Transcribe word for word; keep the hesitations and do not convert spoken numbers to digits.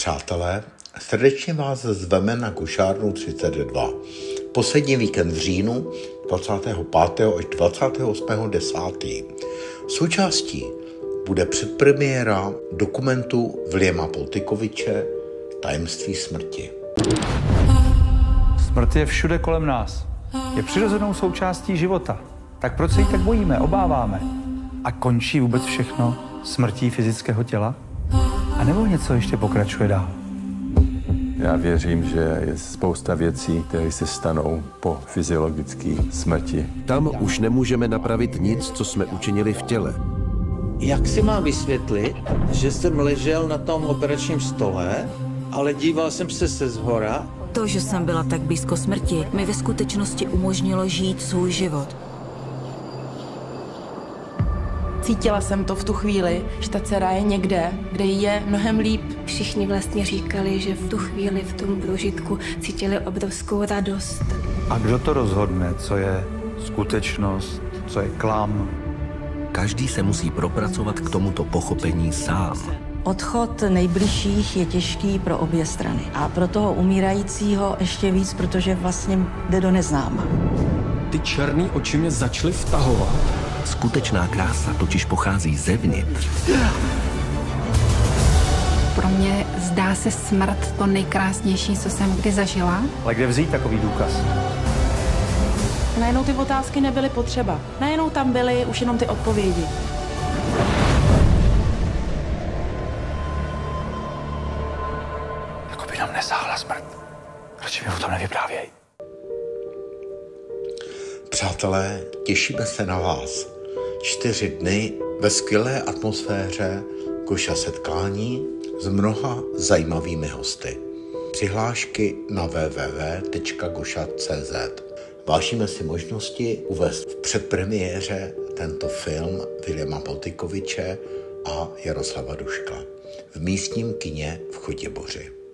Přátelé, srdečně vás zveme na Košárnu třicet dva. Poslední víkend v říjnu dvacátého pátého až dvacátého osmého desátého Součástí bude předpremiéra dokumentu Williama Poltykoviče Tajemství smrti. Smrt je všude kolem nás. Je přirozenou součástí života. Tak proč se jí tak bojíme, obáváme? A končí vůbec všechno smrtí fyzického těla? A nebo něco ještě pokračuje dál? Já věřím, že je spousta věcí, které se stanou po fyziologické smrti. Tam už nemůžeme napravit nic, co jsme učinili v těle. Jak si mám vysvětlit, že jsem ležel na tom operačním stole, ale díval jsem se se zhora? To, že jsem byla tak blízko smrti, mi ve skutečnosti umožnilo žít svůj život. Cítila jsem to v tu chvíli, že ta dcera je někde, kde jí je mnohem líp. Všichni vlastně říkali, že v tu chvíli v tom prožitku cítili obrovskou radost. A kdo to rozhodne, co je skutečnost, co je klam? Každý se musí propracovat k tomuto pochopení sám. Odchod nejbližších je těžký pro obě strany. A pro toho umírajícího ještě víc, protože vlastně jde do neznáma. Ty černý oči mě začaly vtahovat. Skutečná krása totiž pochází zevnitř. Pro mě zdá se smrt to nejkrásnější, co jsem kdy zažila. Ale kde vzít takový důkaz? Najednou ty otázky nebyly potřeba. Najednou tam byly už jenom ty odpovědi. Jako by nám nesáhla smrt. Proč mi o tom nevyprávějí? Přátelé, těšíme se na vás. Čtyři dny ve skvělé atmosféře Koša setkání s mnoha zajímavými hosty. Přihlášky na w w w tečka goša tečka c z. Vážíme si možnosti uvést v předpremiéře tento film Williama Poltykoviče a Jaroslava Duška v místním kině v Chotěboři.